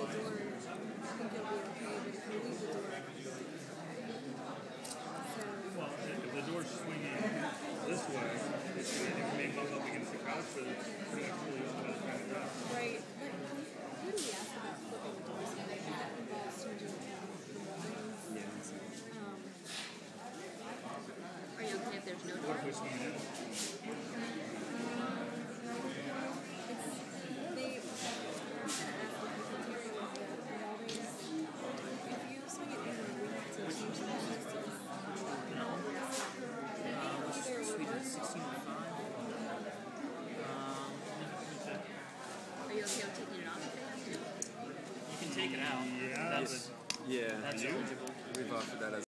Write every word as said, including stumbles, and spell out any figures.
door, I think you'll be okay, but if you leave the door, I don't think you'll be okay. Well, if the door's swinging this way, it's going to may bump up against the couch, but it's pretty much fully open by the time it drops. Right. But who do we ask about flipping the doors? Like, that involves changing the moldings. Yeah. Um, Are you okay if there's no door? What if we swing it in? it's, they, I'm going to ask the secretary with the moldings. If you swing it in, we have to change the moldings to this. Either reverse sixteen oh five. Um, Are you okay with taking it off if they have to? you can take it out. Yeah. That's, but- Yeah, that's You? eligible. we've offered that as